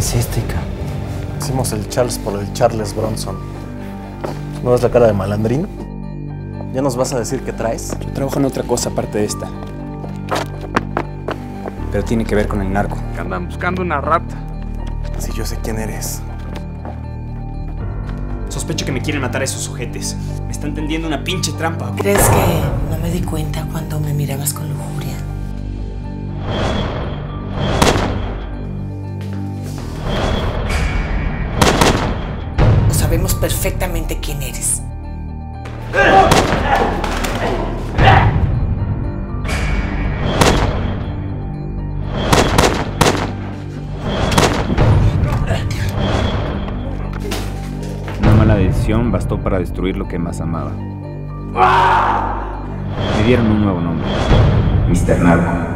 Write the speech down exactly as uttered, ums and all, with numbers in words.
es este, cabrón? Hicimos el Charles por el Charles Bronson. ¿No ves la cara de malandrín? ¿Ya nos vas a decir qué traes? Yo trabajo en otra cosa aparte de esta. Pero tiene que ver con el narco. Que andan buscando una rata. Si yo sé quién eres. Sospecho que me quieren matar a esos ojetes. Me están tendiendo una pinche trampa. ¿Crees que no me di cuenta cuando me mirabas con lujuria? Sabemos perfectamente quién eres. Una mala decisión bastó para destruir lo que más amaba. Me dieron un nuevo nombre: mister Narco.